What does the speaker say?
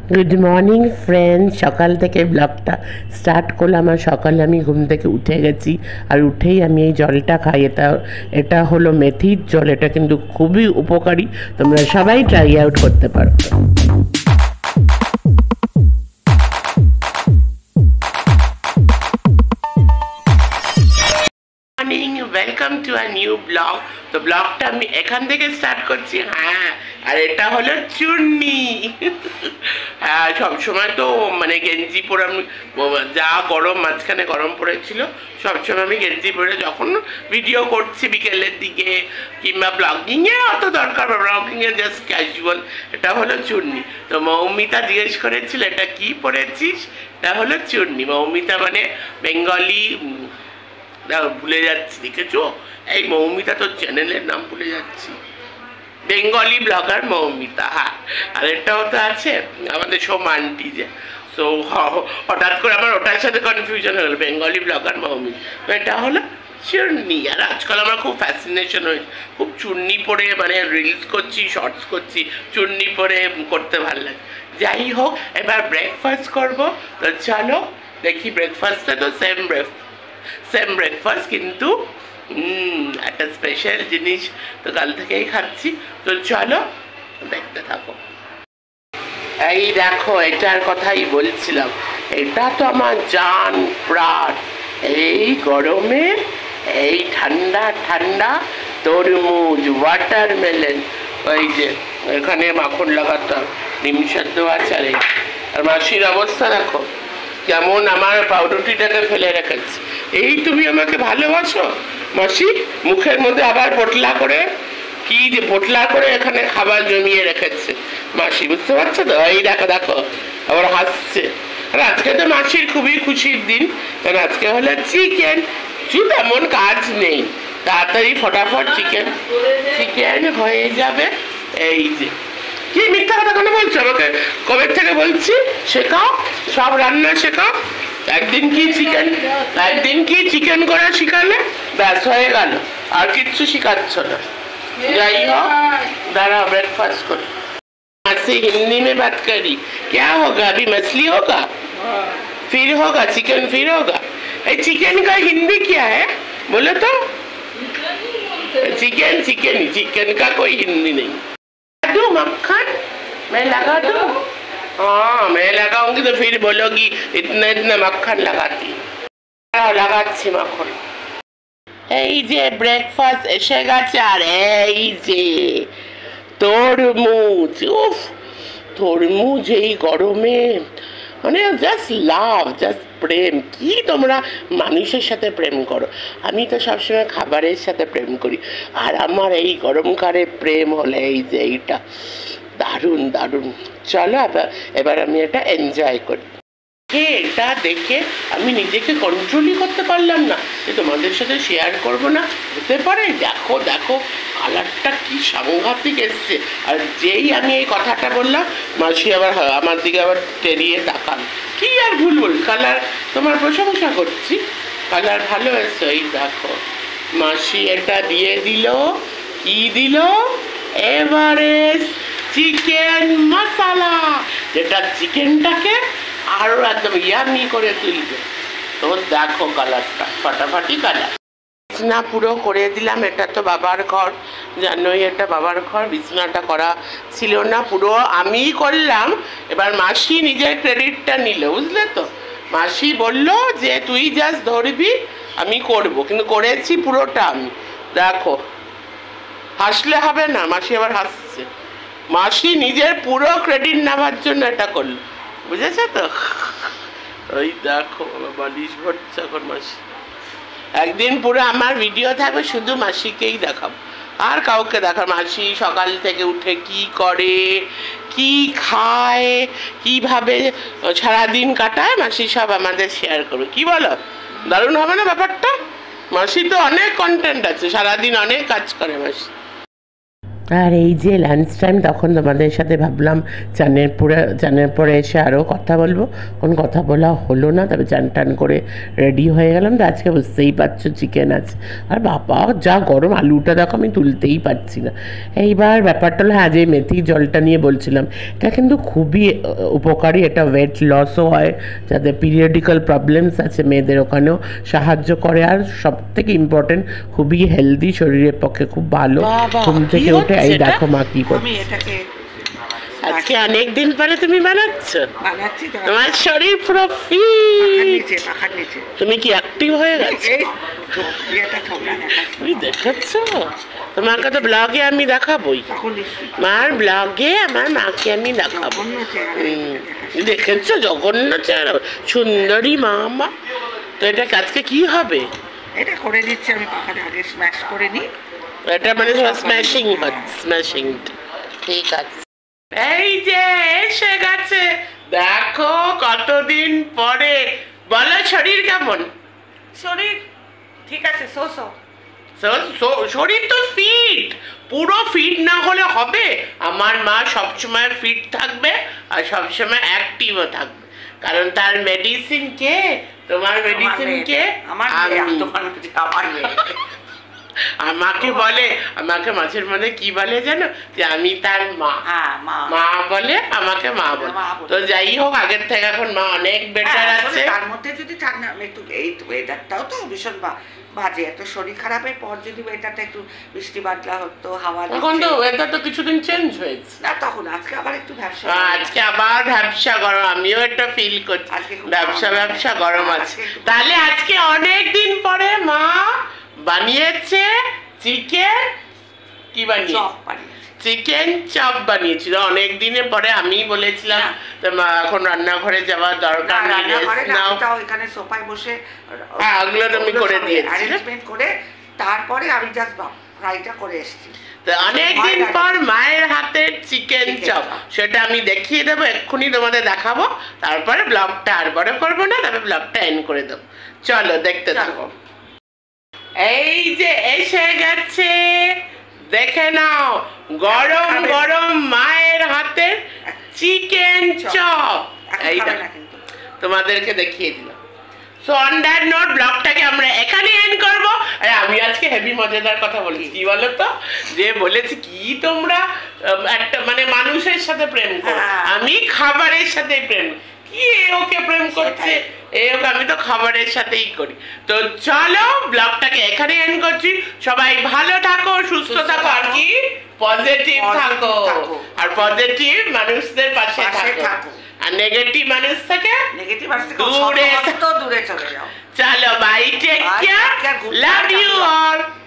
Good morning friend, সকাল থেকে ব্লগটা স্টার্ট করলাম। আর সকালে আমি ঘুম থেকে উঠে গেছি, আর উঠেই আমি এই জলটা খাই। এটা হলো মেথির জল। এটা কিন্তু খুবই উপকারী, তোমরা সবাই ট্রাই আউট করতে পারো। Morning, welcome to a new vlog. তো ব্লগটা আমি এখান থেকে স্টার্ট করছি। হ্যাঁ, আর এটা হলো চূর্ণি। হ্যাঁ, সবসময় তো মানে গেঞ্জি পরে আমি, যা গরম, মাঝখানে গরম পড়েছিল, সবসময় আমি গেঞ্জি পরে যখন ভিডিও করছি বিকেলের দিকে কিংবা ব্লগিংয়ে অত দরকার, ব্লগিংয়ে জাস্ট ক্যাজুয়াল। এটা হলো চূর্ণি। তো মৌমিতা জিজ্ঞেস করেছিল এটা কি পরেছিস, এটা হলো চূর্ণি। মৌমিতা মানে বেঙ্গলি, ভুলে যাচ্ছি, দেখেছো? এই মৌমিতা, তোর চ্যানেলের নাম ভুলে যাচ্ছি। Bengali vlogger Moumita. হ্যাঁ, আর এটাও তো আছে আমাদের সোমান্টি যে। সো হঠাৎ করে আমার ওটার সাথে কনফিউশন হলো, বেঙ্গলি ব্লগার মৌমিতা। তো এটা হলো চূর্ণি। আর আজকাল আমার খুব ফ্যাসিনেশন হয়েছে, খুব চূর্ণি পরে মানে রিলস করছি, শর্টস করছি, চূর্ণি পরে করতে ভালো লাগে। যাই হোক, এবার ব্রেকফাস্ট করবো। তো চলো দেখি, ব্রেকফাস্টে তো সেম ব্রেকফাস্ট, কিন্তু একটা স্পেশাল জিনিস তো কাল থেকেই খাচ্ছি। তো চলো দেখতে থাকো। এই দেখো, এটার কথাই বলছিলাম, এটা তো আমার জান প্রাণ। এই গরমে এই ঠান্ডা ঠান্ডা তরমুজ, ওয়াটারমেলন, ওই যে এখানে মাখন লাগাতাম, ডিম সেদ্ধ আছে। আর মাসির অবস্থা দেখো কেমন, আমার পাউরুটিটাকে ফেলে রেখেছে। এই তুমি আমাকে ভালোবাসো মাসি, মুখের মধ্যে আবার পোটলা করে, কি যে পোটলা করে এখানে খাবার জমিয়ে রেখেছে মাসি, বুঝতে পারছো তো? এই দেখো দেখো, আবার হাসছে। আর আজকে তো মাসির খুবই খুশির দিন, কারণ আজকে হলো চিকেন। শুধু তেমন কাজ নেই, তাড়াতাড়ি ফটাফট চিকেন হয়ে যাবে। এই যে, কি মিথ্যা কথা কেন বলছো আমাকে? কবে থেকে বলছি শেখাও, সব রান্না শেখাও। একদিন কি চিকেন করা শিখালে, ব্যাস হয়ে গেল, আর কিচ্ছু শিখাচ্ছ না। যাই হোক, दाঁড়াओ ब्रेकफास्ट करो। से हिंदी में बात करी, क्या होगा अभी? मछली होगा, फिर होगा चिकन, फिर होगा। चिकन का हिंदी क्या है बोलो तो? चिकन का कोई हिंदी नहीं। दूं मक्खन, मैं लगा दूं? हाँ, मैं लगाऊंगी तो फिर बोलोगी इतना इतना मक्खन लगाती। লাগাচ্ছি মাখন। এই যে ব্রেকফাস্ট এসে গেছে, আর এই যে তরমুজ। উফ, তরমুজ এই গরমে মানে জাস্ট লাভ, জাস্ট প্রেম। কি তোমরা মানুষের সাথে প্রেম করো, আমি তো সবসময় খাবারের সাথে প্রেম করি। আর আমার এই গরমকালে প্রেম হলে এই যে এইটা, দারুণ দারুণ। চলো এবার আমি এটা এনজয় করি। এটা দেখে আমি নিজেকে কন্ট্রোলই করতে পারলাম না যে তোমাদের সাথে শেয়ার করব না, হতে পারে। দেখো দেখো, কালারটা কি সাংঘাতিক এসছে। আর যেই আমি এই কথাটা বললাম, মাসি আবার আমার দিকে আবার তেড়িয়ে তাকান। কি আর ভুল বল, কালার তোমার প্রশংসা করছি, কালার ভালো এসছে। এই দেখো, মাসি এটা দিয়ে দিল, কি দিল? এভারেস্ট চিকেন মশলা, যেটা চিকেনটাকে আরো একদম ইয়ামি করে তুলবে। তো দেখো কালারটা, ফাটাফাটি কালার। বিছনা পুরো করে দিলাম। এটা তো বাবার ঘর, জানোই এটা বাবার ঘর। বিছনাটা করা ছিল না, পুরো আমিই করলাম। এবার মাসি নিজের ক্রেডিটটা নিল, বুঝলে তো? মাসি বলল যে তুই জাস্ট ধরবি, আমি করব, কিন্তু করেছি পুরোটা আমি। দেখো, হাসলে হবে না, মাসি আবার হাসছে। মাসি নিজের পুরো ক্রেডিট নেওয়ার জন্য এটা করলো, বুঝেছো তো? ওই দেখো, বালিশ ভরছে এখন মাসি। একদিন পুরো আমার ভিডিও থাকবে, শুধু মাসিকেই দেখাবো, আর কাউকে দেখাবো। মাসি সকাল থেকে উঠে কি করে, কি খায়, কিভাবে সারাদিন কাটায়, মাসি সব আমাদের শেয়ার করবে। কি বলো, দারুণ হবে না ব্যাপারটা? মাসি তো অনেক কন্টেন্ট আছে, সারাদিন অনেক কাজ করে মাসি। আর এই যে লাঞ্চ টাইম, তখন তোমাদের সাথে ভাবলাম চানের পরে এসে আরও কথা বলবো, কোন কথা বলা হলো না। তবে চান টান করে রেডি হয়ে গেলাম। তো আজকে বুঝতেই পারছো চিকেন আছে। আর বাবা যা গরম, আলুটা দেখো আমি তুলতেই পারছি না। এইবার ব্যাপারটা হলো, হ্যাঁ যে মেথি জলটা নিয়ে বলছিলাম, এটা কিন্তু খুবই উপকারী। এটা ওয়েট লসও হয়, যাদের পিরিয়ডিক্যাল প্রবলেমস আছে মেয়েদের ওখানেও সাহায্য করে। আর সব থেকে ইম্পর্টেন্ট, খুবই হেলদি, শরীরের পক্ষে খুব ভালো। ঘুম থেকে উঠে এই দেখো মা কি করছে। আজকে অনেক দিন পরে তুমি বানাচ্ছো। তোমার শরীর পুরো ফিট, তুমি কি অ্যাক্টিভ হয়ে গেছো? তুমি দেখাচ্ছ? তোমাকে তো ব্লগে আমি দেখাবোই, মার ব্লগে আমার মাকে আমি দেখাবো। দেখেছো জঘন্য চেহারা, সুন্দরী মা। মা তো এটা আজকে কি হবে? এটা করে দিচ্ছি আমি, পাখাটা আগে স্ম্যাশ করে নিই। এটা মানে স্ম্যাশিং হচ্ছে, স্ম্যাশিং। ঠিক আছে, এই যে এসে গেছে, দেখো কতদিন পরে। বলো শরীর কেমন? শরীর ঠিক আছে, শরীর তো ফিট, পুরো ফিট না হলে হবে? আমার মা সবসময় ফিট থাকবে আর সবসময় অ্যাক্টিভও থাকবে, কারণ তার মেডিসিন কে? তোমার মেডিসিন কে? আমাকে বলে, আমাকে মাঝের মধ্যে কি বলে জানো, যে আমি তার মা। মা বলে আমাকে, মা বলে। তো যাই হোক, আগের থেকে এখন মা অনেক বেটার আছে। তার মধ্যে যদি ঠান্ডা একটু, এই ওয়েদারটাও তো ভীষণ বাজে। এত শরীর খারাপের পর যদি ওয়েদারটা একটু বৃষ্টি বাদলা হতো, হাওয়া, এখন তো ওয়েদার তো কিছুদিন চেঞ্জ হয়েছে না, তখন আজকে আবার একটু ব্যবসা, আজকে আবার ব্যবসা গরম। আমিও একটা ফিল করছি ব্যবসা গরম আছে। তাহলে আজকে অনেক দিন পরে মা বানিয়েছে চিকেন, কি বানিয়েছে? চিকেন চপ বানিয়েছিল অনেক দিনের পরে। আমি বলেছিলাম এখন রান্নাঘরে যাওয়ার দরকার নেই, এখানে সোফায় বসে ওগুলো আমি করে দিয়েছি, অ্যারেঞ্জমেন্ট করে তারপরে আমি জাস্ট ফ্রাইটা করে এসেছি। অনেকদিন পর মায়ের হাতের চিকেন চপ, সেটা আমি দেখিয়ে দেবো, এক্ষুনি তোমাদের দেখাবো। তারপরে ব্লগটা আর বড় করবো না, তারপরে ব্লগটা এন্ড করে দেবো। চলো দেখতে থাকো। এই যে এসে গেছে, দেখে নাও, গরম গরম মায়ের হাতের চিকেন চপ। এইটা তোমাদেরকে দেখিয়ে দিলাম। সো অন দ্যাট নোট ব্লগটাকে আমরা এখানে এন্ড করবো। আর আমি আজকে হেভি মজাদার কথা বলছি, কি বলো তো, যে বলেছি কি তোমরা একটা মানে মানুষের সাথে প্রেম করো, আমি খাবারের সাথে প্রেম। কি ওকে প্রেম করছে, ওকে আমি তো খাবারের সাথেই করি। তো চলো ব্লগটাকে এখানে এন্ড করছি। সবাই ভালো থাকো, সুস্থ থাকো, আর কি পজিটিভ থাকো, আর পজিটিভ মানুষদের পাশে থাকো, আর নেগেটিভ মানুষ থেকে দূরে চলো। Bye, take care, love you all.